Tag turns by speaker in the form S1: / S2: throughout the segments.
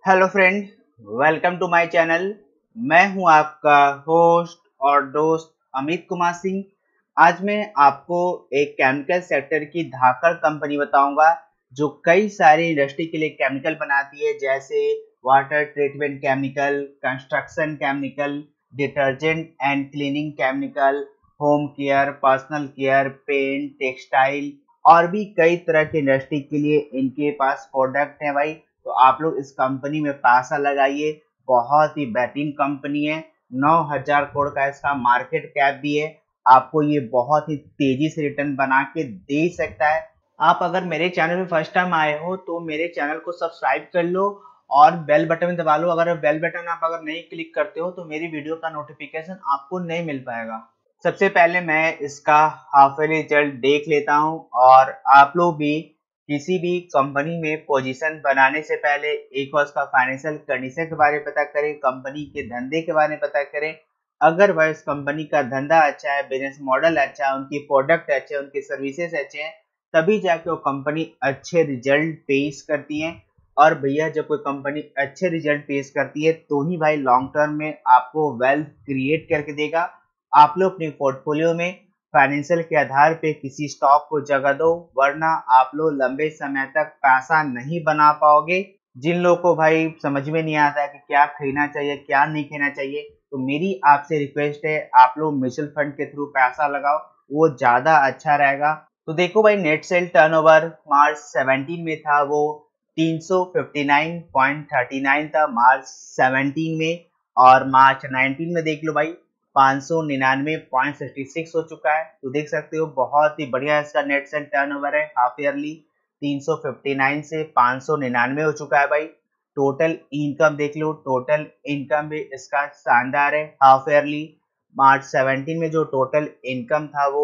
S1: Hello friend, welcome to my channel. मैं हूं आपका होस्ट और दोस्त अमित कुमार सिंह। आज मैं आपको एक केमिकल सेक्टर की धाकड़ कंपनी बताऊंगा जो कई सारी इंडस्ट्री के लिए केमिकल बनाती है, जैसे water treatment chemical, construction chemical, detergent and cleaning chemical, home care, personal care, paint, textile और भी कई तरह की इंडस्ट्री के लिए इनके पास प्रोडक्ट है भाई। तो आप लोग इस कंपनी में पैसा लगाइए। बहुत ही बेहतरीन कंपनी है। 9,000 करोड़ का इसका मार्केट कैप भी है। आपको ये बहुत ही तेजी से रिटर्न बना के दे सकता है। आप अगर मेरे चैनल में फर्स्ट टाइम आए हो तो मेरे चैनल को सब्सक्राइब कर लो और बेल बटन दबा लो। अगर बेल बटन आप अगर नहीं क्लिक करते हो तो मेरी वीडियो का नोटिफिकेशन आपको नहीं मिल पाएगा। सबसे पहले मैं इसका हाफ ईयरली रिजल्ट देख लेता हूं और आप लोग भी किसी भी कंपनी में पोजीशन बनाने से पहले एक बार उसका फाइनेंशियल कंडीशन के बारे में पता करें, कंपनी के धंधे के बारे में पता करें। अगर वह इस कंपनी का धंधा अच्छा है, बिजनेस मॉडल अच्छा है, उनकी प्रोडक्ट अच्छे हैं, उनके सर्विसेज अच्छे हैं, तभी जाके वो कंपनी अच्छे रिजल्ट पेश करती है। और भैया जब कोई कंपनी अच्छे रिजल्ट पेश करती है तो ही भाई लॉन्ग टर्म में आपको वेल्थ क्रिएट करके देगा। आप लोग अपने पोर्टफोलियो में फाइनेंशियल के आधार पे किसी स्टॉक को जगह दो, वरना आप लोग लंबे समय तक पैसा नहीं बना पाओगे। जिन लोगों को भाई समझ में नहीं आता है कि क्या खरीदना चाहिए क्या नहीं खरीदना चाहिए, तो मेरी आपसे रिक्वेस्ट है आप लोग म्यूचुअल फंड के थ्रू पैसा लगाओ, वो ज्यादा अच्छा रहेगा। तो देखो भाई, नेट सेल टर्नओवर मार्च 17 में था वो 359.39 था मार्च 17 में। और मार्च 19 में देख लो भाई 599.66 हो चुका है। तो देख सकते हो बहुत ही बढ़िया इसका नेट सेल टर्नओवर है। हाफ ईयरली 359 से 599 हो चुका है भाई। टोटल इनकम देख लो, टोटल इनकम भी इसका शानदार है। हाफ ईयरली मार्च 17 में जो टोटल इनकम था वो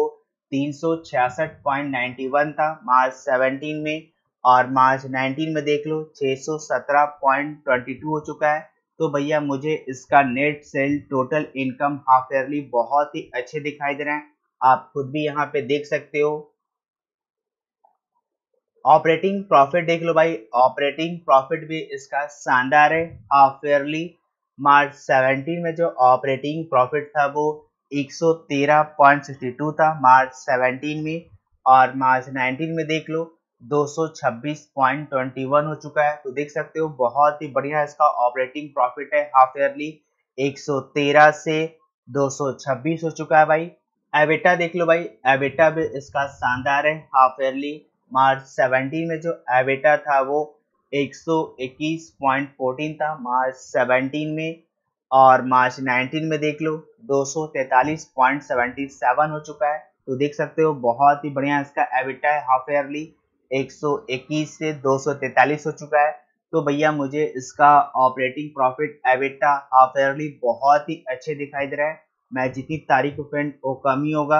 S1: 366.91 था मार्च 17 में। और मार्च 19 में देख लो 617.22 हो चुका है। तो भैया मुझे इसका net sale total income half yearly बहुत ही अच्छे दिखाई दे रहे हैं। आप खुद भी यहाँ पे देख सकते हो। ऑपरेटिंग प्रॉफिट देख लो भाई, ऑपरेटिंग प्रॉफिट भी इसका शानदार है। हाफ ईयरली मार्च 17 में जो ऑपरेटिंग प्रॉफिट था वो 113.62 था मार्च 17 में। और मार्च 19 में देख लो 226.21 हो चुका है। तो देख सकते हो बहुत ही बढ़िया इसका ऑपरेटिंग प्रॉफिट है। हाफ ईयरली 113 से 226 हो चुका है भाई। एबिटा देख लो भाई, एबिटा भी इसका शानदार है। हाफ ईयरली मार्च 17 में जो एबिटा था वो 121.14 था मार्च 17 में। और मार्च 19 में देख लो 243.77 हो चुका है। तो देख सकते हो बहुत ही बढ़िया इसका एबिटा है। हाफ ईयरली 121 से 243 हो चुका है। तो भैया मुझे इसका operating profit EBITDA half yearly बहुत ही अच्छे दिखाई दे रहा है। मैं जितनी तारीफ फ्रेंड वो कम ही होगा।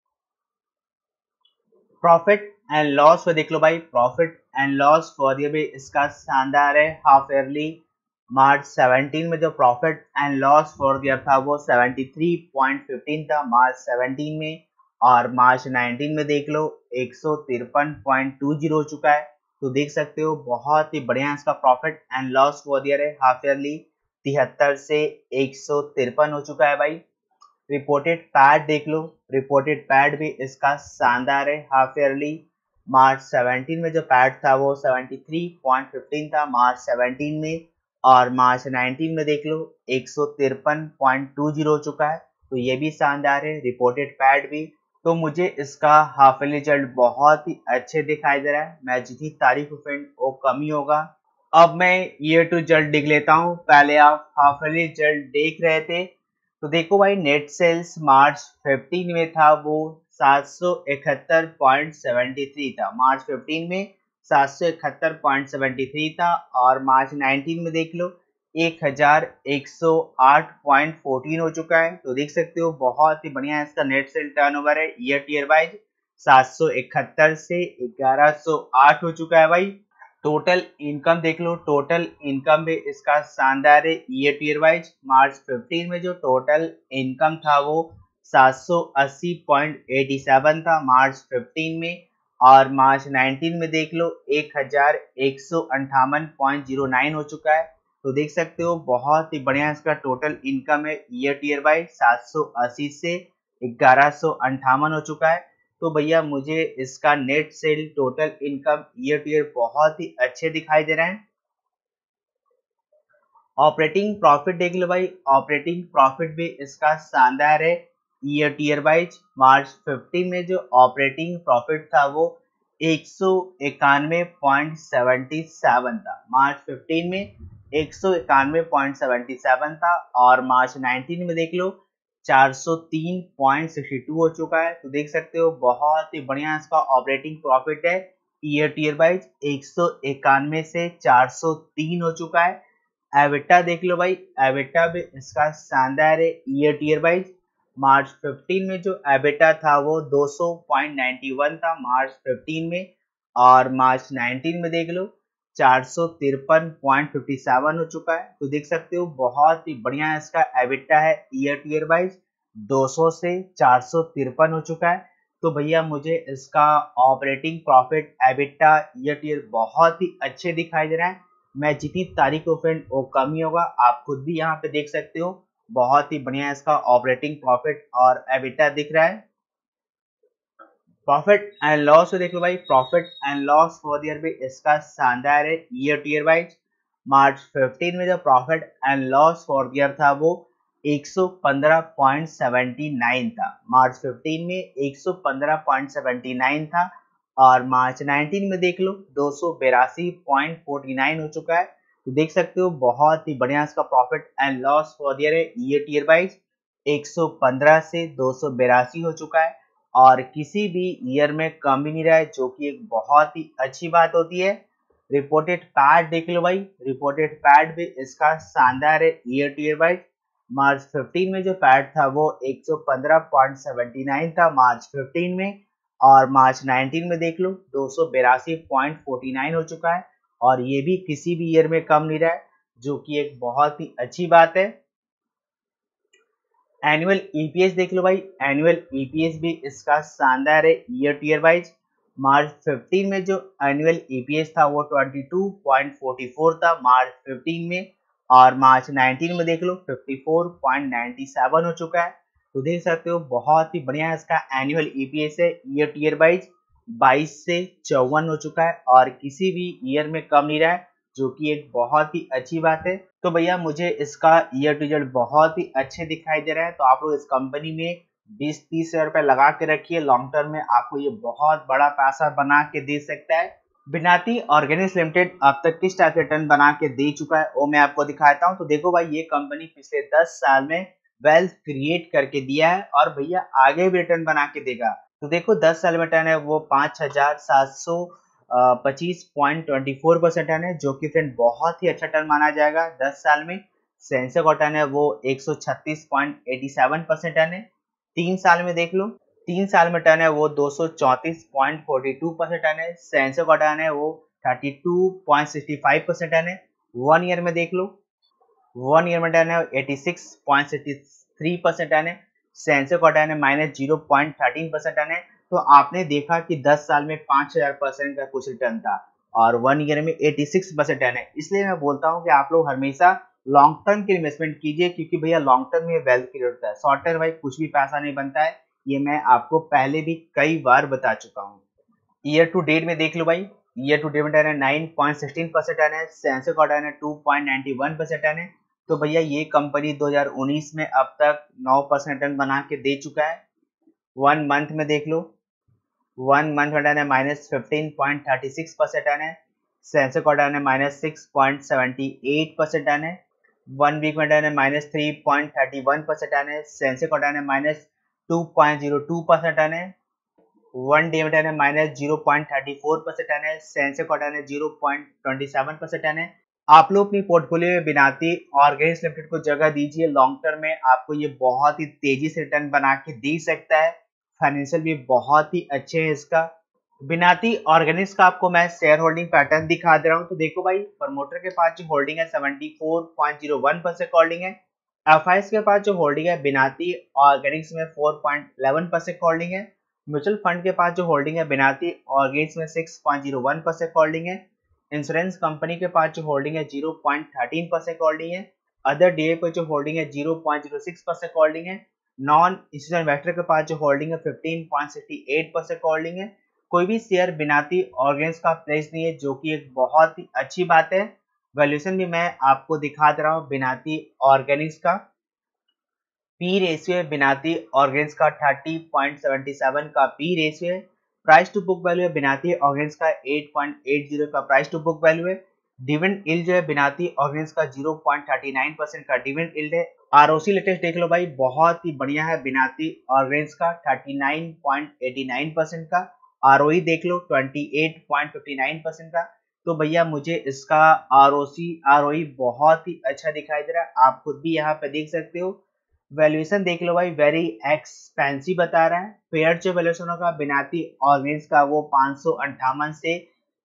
S1: प्रॉफिट एंड लॉस पे देख लो भाई, प्रॉफिट एंड लॉस फॉर ये भी इसका शानदार है। हाफ ईयरली मार्च 17 में जो प्रॉफिट एंड लॉस फॉर दिया था वो 73.15 था मार्च 17 में। और मार्च 19 में देख लो 153.20 हो चुका है। तो देख सकते हो बहुत ही बढ़िया इसका profit and loss for year है। हाफ ईयरली 73 से 153 हो चुका है भाई। रिपोर्टेड पैड देख लो, रिपोर्टेड पैड भी इसका शानदार है। हाफ ईयरली मार्च 17 में जो पैड था वो 73.15 था मार्च 17 में। और मार्च 19 में देख लो 153.20 हो चुका है। तो ये भी शानदार है, रिपोर्टेड पैड भी। तो मुझे इसका हाफ ईयरली रिजल्ट बहुत ही अच्छे दिखाई दे रहा है। मैं जितनी तारीफ फ्रेंड वो कम ही होगा। अब मैं ईयर टू रिजल्ट देख लेता हूँ। पहले आप हाफ ईयरली रिजल्ट देख रहे थे, तो देखो भाई नेट सेल्स मार्च 15 में था वो 771.73 था मार्च 15 में 771.73 था। और मार्च 19 में देख लो 1108.14 हो चुका है। तो देख सकते हो बहुत ही बढ़िया इसका नेट सेल टर्नओवर है ईयर ईयर वाइज। 771 से 1108 हो चुका है भाई। टोटल इनकम देख लो, टोटल इनकम भी इसका शानदार है year to year wise. March 15 में जो टोटल इनकम था वो 780.87 था मार्च 15 में। और मार्च 19 में देख लो 1158.09 हो चुका है। तो देख सकते हो बहुत ही बढ़िया इसका टोटल इनकम है ईयर टू ईयर बाई 780 से 1158 हो चुका है। तो भैया मुझे इसका net sale total income year to year बहुत ही अच्छे दिखाई दे रहे हैं। ऑपरेटिंग प्रॉफिट देख लो भाई, ऑपरेटिंग प्रॉफिट भी इसका शानदार है। Year to year wise March 15 में जो ऑपरेटिंग प्रॉफिट था वो 191.77 था। मार्च 15 में 191.77 था और मार्च 19 में देख लो 403.62 हो चुका है। तो देख सकते हो बहुत ही बढ़िया इसका ऑपरेटिंग प्रॉफिट है। ईयर टू ईयर वाइज 191 से 403 हो चुका है। एबिटा देख लो भाई, एबिटा भी इसका शानदार है। Year to year wise March 15 में जो एबिटा था वो 200.91 था मार्च 15 में, और मार्च 19 में देख लो 453.57 हो चुका है। तो देख सकते हो बहुत ही बढ़िया इसका एबिटा है। ईयर टू ईयर वाइज 200 से 453 हो चुका है। तो भैया मुझे इसका operating profit EBITDA year to year बहुत ही अच्छे दिखाई दे रहा है। मैं जितनी तारीख को फ्रेंड वो कम ही होगा, आप खुद भी यहाँ पे देख सकते हो बहुत ही बढ़िया इसका ऑपरेटिंग प्रॉफिट और एबिटा दिख रहा है। प्रॉफिट एंड लॉस को देख लो भाई, profit and loss for year भी इसका शानदार है। Year to year wise March 15 में जो profit and loss for year था वो 115.79 था। मार्च 15 में 115.79 था और मार्च 19 में देख लो 282.49 हो चुका है। तो देख सकते हो बहुत ही बढ़िया इसका profit and loss for year है। ईयर टू ईयर वाइज 115 से 282 हो चुका है और किसी भी ईयर में कम भी नहीं रहा है, जो कि एक बहुत ही अच्छी बात होती है। रिपोर्टेड पैड देख लो भाई, रिपोर्टेड पैड भी इसका शानदार है। Year to year wise March 15 में जो पैड था वो 115.79 था मार्च 15 में, और मार्च 19 में देख लो 282.49 हो चुका है और ये भी किसी भी ईयर में कम नहीं रहा है, जो कि एक बहुत ही अच्छी बात है। एनुअल ईपीएस देख लो भाई, एनुअल ईपीएस भी इसका शानदार है। Year to year wise March 15 में जो एनुअल ईपीएस था वो 22.44 था मार्च 15 में, और मार्च 19 में देख लो 54.97 हो चुका है। तो देख सकते हो बहुत ही बढ़िया इसका एनुअल ईपीएस है। ईयर टू ईयर वाइज 22 से 54 हो चुका है और किसी भी ईयर में कम नहीं रहा है, जो कि एक बहुत ही अच्छी बात है। तो भैया मुझे इसका ईयर टू रिजल्ट बहुत ही अच्छे दिखाई दे रहे हैं। तो आप लोग इस कंपनी में 20-30 हजार रुपए लगा के रखिए, लॉन्ग टर्म में आपको ये बहुत बड़ा पैसा बना के दे सकता है। बिनाती ऑर्गेनिक्स लिमिटेड अब तक किस टाइप रिटर्न बना के दे चुका है वो मैं आपको दिखाता हूँ। तो देखो भाई, ये कंपनी पिछले 10 साल में वेल्थ क्रिएट करके दिया है और भैया आगे भी रिटर्न बना के देगा। तो देखो 10 साल में रिटर्न है वो 5,725.24% टर्न है, जो कि फ्रेंड बहुत ही अच्छा टर्न माना जाएगा 10 साल में। सेंसेक्स का टर्न है वो 136.87% टर्न है। 3 साल में देख लो, 3 साल में टर्न है वो 234.42% टर्न है। सेंसेक्स का टर्न है वो 32.65% टर्न है। 1 ईयर में देख लो, 1 ईयर में टर्न है 86.63% टर्न है। सेंसेक्स का टर्न है -0.13% टर्न है। तो आपने देखा कि 10 साल में 5000% का कुछ रिटर्न था और 1 ईयर में 86% टर्न है। इसलिए मैं बोलता हूं कि आप लोग हमेशा लॉन्ग टर्म की इन्वेस्टमेंट कीजिए, क्योंकि भैया लॉन्ग टर्म में वेल्थ क्रिएट होता है। शॉर्ट टर्म भाई कुछ भी पैसा नहीं बनता है, ये मैं आपको पहले भी कई बार बता चुका हूँ। ईयर टू डेट में देख लो भाई, ईयर टू डेट में टर्न है 9.16% टर्न है। सेंसेक्स का टर्न है 2.91% टर्न है। तो भैया ये कंपनी 2019 में अब तक 9% टर्न बना के दे चुका है। 1 मंथ में देख लो, 1 मंथ में टर्न है -15.36% टर्न है। सेंसेक्स का टर्न है -6.78% टर्न है। 1 वीक में टर्न है -3.31% टर्न है। सेंसेक्स का टर्न है -2.02% टर्न है। 1 डे में टर्न है -0.34% टर्न है। सेंसेक्स का टर्न है 0.27% टर्न है। आप लोग अपनी पोर्टफोलियो में बिनाती ऑर्गेनिक्स लिमिटेड को जगह दीजिए। लॉन्ग टर्म में आपको ये बहुत ही तेजी से रिटर्न बना के दे सकता है। फाइनेंशियल भी बहुत ही अच्छे हैं इसका। बिनाती ऑर्गेनिक्स का आपको मैं शेयर होल्डिंग पैटर्न दिखा दे रहा हूँ। तो देखो भाई, प्रमोटर के पास जो होल्डिंग है 74.01% होल्डिंग है। एफआईएस के पास जो होल्डिंग है बिनाती ऑर्गेनिक्स में 4.11% होल्डिंग है। म्यूचुअल फंड के पास जो होल्डिंग है बिनाती ऑर्गेनिक्स में 6.01% होल्डिंग है। इंश्योरेंस कंपनी के पास जो होल्डिंग है 0.13% होल्डिंग है। अदर डीए पे जो होल्डिंग है 0.06% होल्डिंग है। नॉन इंस्टीट्यूशनल इन्वेस्टर के पास जो होल्डिंग है 15.68% होल्डिंग है। कोई भी शेयर बिनाती ऑर्गेन्स का प्लेस नहीं है, जो कि एक बहुत ही अच्छी बात है। वैल्यूएशन भी मैं आपको दिखा दे रहा हूँ बिनाती ऑर्गेनिक्स का। पी रेशियो है बिनाती ऑर्गेन्स का 30.77 का पी रेशियो है। प्राइस टू बुक वैल्यू है बिनाती ऑर्गेन्स का 8.80 का प्राइस टू बुक वैल्यू है। डिविडेंड यील्ड जो है बिनाती ऑर्गेन्स का 0.39% का डिविडेंड यील्ड है। आरओसी लेटेस्ट देख लो भाई, बहुत ही बढ़िया है बिनाती ऑर्गेन्स का 39.89% का। आरओई देख लो 28.59% का। तो भैया मुझे इसका आरओई बहुत ही अच्छा दिखाई दे रहा है, आप खुद भी यहाँ पे देख सकते हो। वैल्यूएशन देख लो भाई, वेरी एक्सपेंसिव बता रहा है। फेयर जो वैल्यूएशन होगा बिनाती ऑर्गेन्स का वो 558 से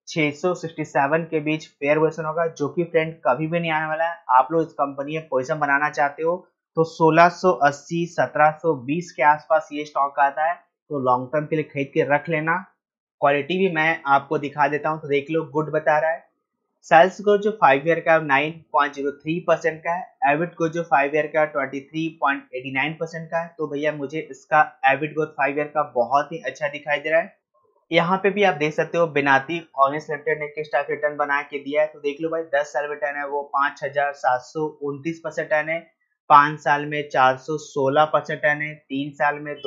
S1: 667 के बीच फेयर वैल्यूएशन होगा, जो कि फ्रेंड कभी भी नहीं आने वाला है। आप लोग इस कंपनी में पोजीशन बनाना चाहते हो तो 1680 1720 के आसपास ये स्टॉक आता है, तो लॉन्ग टर्म के लिए खरीद के रख लेना। क्वालिटी भी मैं आपको दिखा देता हूँ, तो देख लो, गुड बता रहा है। सेल्स ग्रोथ जो 5 ईयर का 9.03% का है। एबिट ग्रोथ जो 5 ईयर का 23.89% का है। तो भैया मुझे इसका एबिट ग्रोथ 5 ईयर का बहुत ही अच्छा दिखाई दे रहा है। यहाँ पे भी आप देख सकते हो बिनाती ऑर्गेनिक्स लिमिटेड ने किस टाइप रिटर्न बना के दिया है, तो देख लो भाई 10 साल रिटर्न है वो 5729% रिटर्न है। 5 साल में 416% रिटर्न है। 3 साल में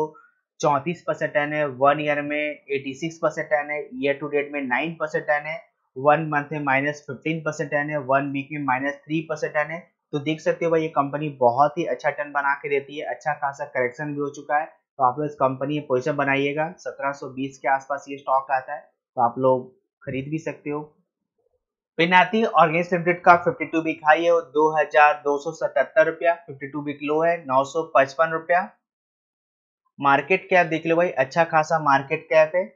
S1: 234% रिटर्न है। 1 ईयर में 86% रिटर्न है। ईयर टू डेट में 9% रिटर्न है। 1 मंथ में -15% रिटर्न है। 1 वीक में -3% रिटर्न है। तो देख सकते हो भाई ये कंपनी बहुत ही अच्छा रिटर्न बना के देती है। अच्छा खासा करेक्शन भी हो चुका है, तो आप लोग इस कंपनी में पोजीशन बनाइएगा। 1720 के आसपास ये स्टॉक आता है, तो आप लोग खरीद भी सकते हो। बिनाती ऑर्गेनिक्स लिमिटेड का 52 वीक हाई है वो 2277 रुपया। 52 वीक लो है 955 रुपया। मार्केट कैप देख लो भाई, अच्छा खासा मार्केट कैप है।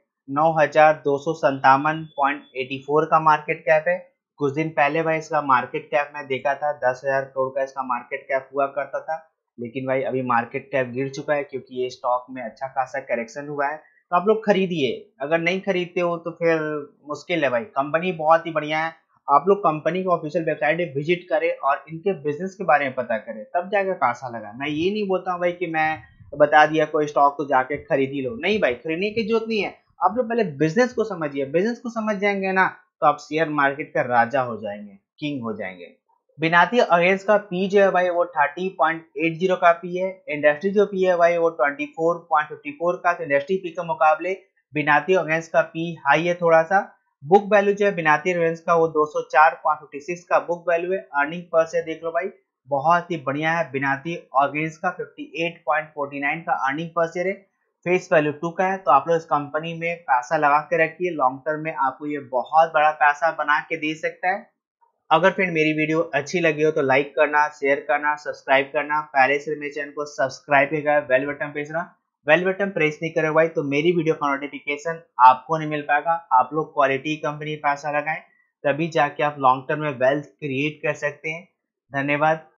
S1: 9257.84 का मार्केट कैप है। कुछ दिन पहले भाई इसका मार्केट कैप मैं देखा था 10,000 करोड़ का इसका मार्केट कैप हुआ करता था, लेकिन भाई अभी मार्केट कैप गिर चुका है क्योंकि ये स्टॉक में अच्छा खासा करेक्शन हुआ है। तो आप लोग खरीदिए, अगर नहीं खरीदते हो तो फिर मुश्किल है भाई। कंपनी बहुत ही बढ़िया है, आप लोग कंपनी की ऑफिशियल वेबसाइट विजिट करें और इनके बिजनेस के बारे में पता करें, तब जाकर पैसा लगा। मैं ये नहीं बोलता हूँ भाई कि मैं बता दिया कोई स्टॉक तो जाके खरीद ही लो, नहीं भाई, खरीदने की जरूरत नहीं है। आप लोग पहले बिजनेस को समझिए, बिजनेस को समझ जाएंगे ना तो आप शेयर मार्केट का राजा हो जाएंगे, किंग हो जाएंगे। बिनाती अगेंस का पी जो है भाई वो 30.80 का पी है। इंडस्ट्री जो पी है भाई वो 24.54 का। तो इंडस्ट्री पी के मुकाबले बिनाती अगेंस का पी हाई है थोड़ा सा। बुक वैल्यू जो है बिनाती अगेंस का वो 204.56 का बुक वैल्यू है। अर्निंग पर शेयर देख लो भाई, बहुत ही बढ़िया है। बिनाती ऑर्गेन्स का 58.49 का अर्निंग पर शेयर है। फेस वैल्यू 2 का है। तो आप लोग इस कंपनी में पैसा लगा के रखिए, लॉन्ग टर्म में आपको ये बहुत बड़ा पैसा बना के दे सकता है। अगर फ्रेंड मेरी वीडियो अच्छी लगी हो तो लाइक करना, शेयर करना, सब्सक्राइब करना। पहले से मेरे चैनल को सब्सक्राइब करेगा, बेल बटन प्रेस करना। बेल बटन प्रेस नहीं करोगे भाई तो मेरी वीडियो का नोटिफिकेशन आपको नहीं मिल पाएगा। आप लोग क्वालिटी कंपनी में पैसा लगाएं, तभी जाके आप लॉन्ग टर्म में वेल्थ क्रिएट कर सकते हैं। धन्यवाद।